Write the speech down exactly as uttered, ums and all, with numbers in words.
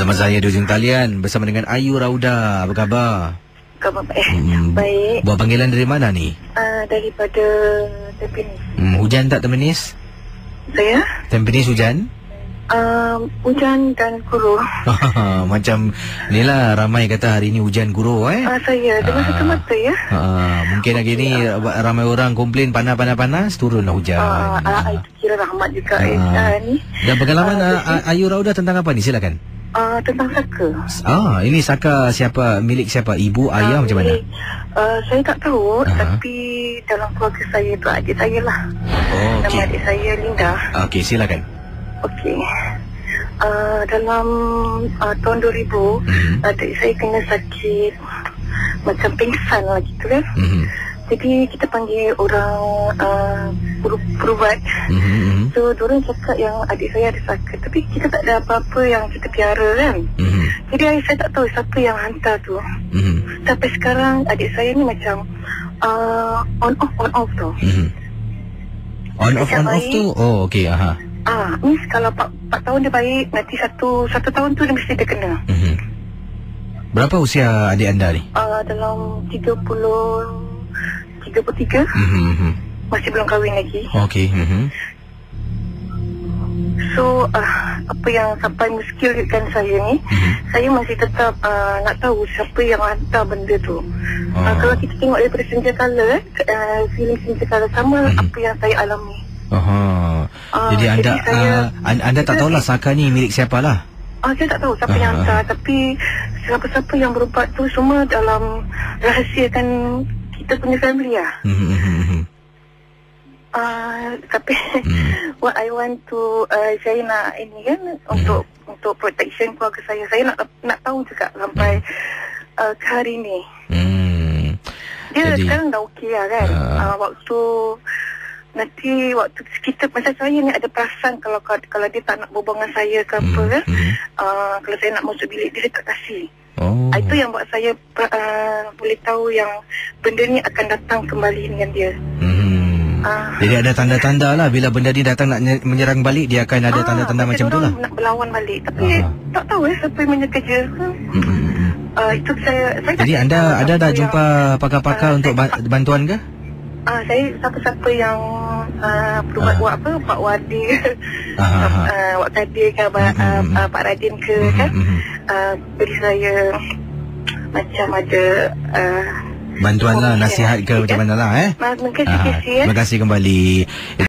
Bersama saya di ujung talian bersama dengan Ayu Rauda. Apa khabar? Khabar baik. Hmm. Baik. Buat panggilan dari mana ni? Uh, daripada Tampines. Hmm, hujan tak Tampines? Saya? Tampines hujan? Uh, hujan dan guru. Macam inilah ramai kata hari ni hujan guru eh. Uh, saya dengan satu mata ya. Uh, mungkin hari ni ramai orang komplain panas-panas-panas, turunlah hujan. Uh, uh, itu kira rahmat juga uh, uh, ni. Dan pengalaman uh, uh, Ayu Rauda tentang apa ni? Silakan. Uh, tentang saka. Ah, ini saka siapa? Milik siapa? Ibu, ayah uh, macam mana? Uh, saya tak tahu, uh-huh. tapi dalam keluarga saya tu adik saya lah. Oh, okay. Nama adik saya Linda. Okey, silakan. Okey. Uh, dalam uh, tahun dua ribu, mm-hmm. adik saya kena sakit macam pingsan lah gitu kan. Mm-hmm. Jadi kita panggil orang uh, perubat. Mm-hmm. So diorang cakap yang adik saya ada sakit, tapi kita tak ada apa-apa yang kita piara kan. Mm-hmm. Jadi saya tak tahu siapa yang hantar tu. Mm-hmm. Sampai sekarang adik saya ni macam uh, on off on off tu. Mm-hmm. On off on off tu. Oh okey, aha. Ah, ni kalau empat tahun dia baik, nanti satu satu tahun tu dia mesti dia kena. Mm-hmm. Berapa usia adik anda ni? Uh, dalam tiga puluh tiga puluh tiga. Mm-hmm. Masih belum kahwin lagi. Okey. Mm-hmm. So uh, apa yang sampai muskilkan saya ni, mm-hmm. saya masih tetap uh, nak tahu siapa yang hantar benda tu. Oh. Uh, kalau kita tengok daripada senjakala, uh, feeling senjakala sama mm-hmm. apa yang saya alami. Aha. Uh, jadi anda jadi saya, uh, anda tak tahulah saka ni milik siapa lah? Ah, uh, saya tak tahu siapa uh, yang hantar, uh, tapi siapa-siapa yang berubat tu semua dalam rahsiakan kita punya family lah. Mm-hmm. Uh, tapi mm. what I want to uh, saya nak ini kan mm. untuk untuk protection keluarga saya. Saya nak nak tahu juga sampai mm. uh, ke hari ni. Mm. Dia jadi, sekarang dah okey lah kan. Uh, uh, waktu nanti waktu kita macam saya ni ada perasan kalau kalau dia tak nak berbual dengan saya ke apa mm, kan. Mm. Uh, kalau saya nak masuk bilik dia, dia tak kasih. Oh. Uh, itu yang buat saya uh, boleh tahu yang benda ni akan datang kembali dengan dia. Mm. Uh, Jadi ada tanda-tanda lah bila benda ni datang nak menyerang balik, dia akan ada tanda-tanda uh, macam tu lah. Nak berlawan balik. Tapi uh. tak tahu eh siapa yang menyekerja. Mm. Uh, itu saya, saya Jadi anda ada dah jumpa pakar-pakar uh, untuk ba- bantuan ke? Ah, uh, saya siapa-siapa yang uh, perubat uh. buat apa, Pak Wadi, uh, uh, Wak Kadir ke, uh, uh, uh, Pak Radin ke, uh, kan, uh, beri saya macam ada uh, bantuan lah, nasihat ke, macam mana lah eh. Terima kasih, Terima kasih kembali.